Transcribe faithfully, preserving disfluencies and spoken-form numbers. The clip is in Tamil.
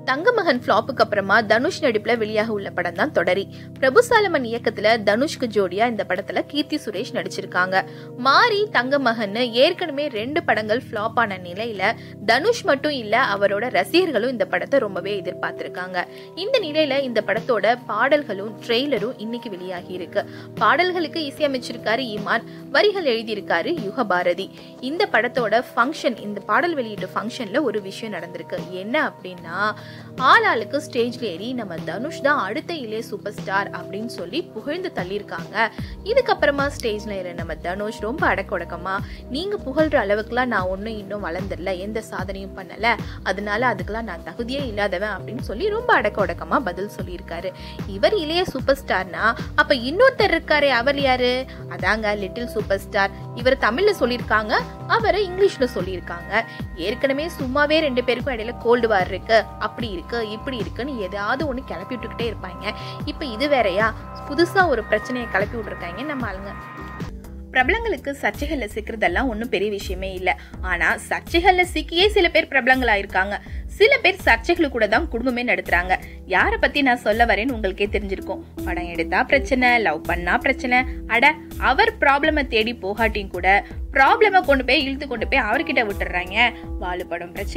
தங்கமகன் ஃபிளாப்புக்கு அப்புறமா தனுஷ் நடிப்புல வெளியாக உள்ள படம் தான் தொடரி. பிரபுசாலமன் இயக்கத்துல தனுஷ்க்கு ஜோடியா இந்த படத்துல கீர்த்தி சுரேஷ் நடிச்சிருக்காங்க. மாரி தங்கமகன் ஏற்கனவே ரெண்டு படங்கள் ஃபிளாப் ஆன நிலையில தனுஷ் மட்டும் இல்ல, அவரோட ரசிகர்களும் இந்த படத்தை ரொம்பவே எதிர்பார்த்திருக்காங்க. இந்த நிலையில இந்த படத்தோட பாடல்களும் ட்ரெய்லரும் இன்னைக்கு வெளியாகி இருக்கு. பாடல்களுக்கு இசையமைச்சிருக்காரு இமான், வரிகள் எழுதியிருக்காரு யுகபாரதி. இந்த படத்தோட ஃபங்க்ஷன், இந்த பாடல் வெளியீட்டு ஃபங்க்ஷன்ல ஒரு விஷயம் நடந்திருக்கு. என்ன அப்படின்னா, ஆளாளுக்கு ஸ்டேஜ்ல ஏறி நம்ம தனுஷ் தான் அடுத்த இளைய சூப்பர் ஸ்டார் அப்படின்னு சொல்லி புகழ்ந்து தள்ளியிருக்காங்க. இதுக்கப்புறமா ஸ்டேஜ்ல ஏற நம்ம தனுஷ் ரொம்ப அடக்கொடக்கமா, நீங்க புகழ்ற அளவுக்குலாம் நான் ஒன்னும் இன்னும் வளர்ந்துடல, எந்த சாதனையும் பண்ணல, அதனால அதுக்கெல்லாம் நான் தகுதியே இல்லாதவன் அப்படின்னு சொல்லி ரொம்ப அடக்கொடக்கமா பதில் சொல்லியிருக்காரு. இவர் இளைய சூப்பர் ஸ்டார்னா அப்ப இன்னொருத்தர் இருக்காரு, அவர் யாரு? அதாங்க லிட்டில் சூப்பர் ஸ்டார். இவர் தமிழ்ல சொல்லியிருக்காங்க, அவரை இங்கிலீஷ்ல சொல்லியிருக்காங்க. ஏற்கனவே சும்மாவே ரெண்டு பேருக்கும் இடையில கோல்டு வார் இருக்கு, அப்படி இருக்கு இப்படி இருக்குன்னு ஏதாவது ஒண்ணு கிளப்பி விட்டுக்கிட்டே இருப்பாங்க. இப்ப இது வேறையா, புதுசா ஒரு பிரச்சனையை கிளப்பி விட்டுருக்காங்க நம்ம ஆளுங்க. பிரபலங்களுக்கு சர்ச்சைகள்ல சிக்கிறதெல்லாம் ஒன்றும் பெரிய விஷயமே இல்லை. ஆனா சர்ச்சைகள்ல சிக்கியே சில பேர் பிரபலங்கள் ஆயிருக்காங்க. சில பேர் சர்ச்சைகள் கூட தான் குடும்பமே நடத்துறாங்க. யார பத்தி நான் சொல்ல வரேன்னு உங்களுக்கே தெரிஞ்சிருக்கும். படம் எடுத்தா பிரச்சனை, லவ் பண்ணா பிரச்சனை. அட, அவர் ப்ராப்ளம தேடி போகாட்டியும் கூட ப்ராப்ளம கொண்டு போய் இழுத்து கொண்டு போய் அவர்கிட்ட விட்டுறாங்க. வாழு படம் பிரச்சனை.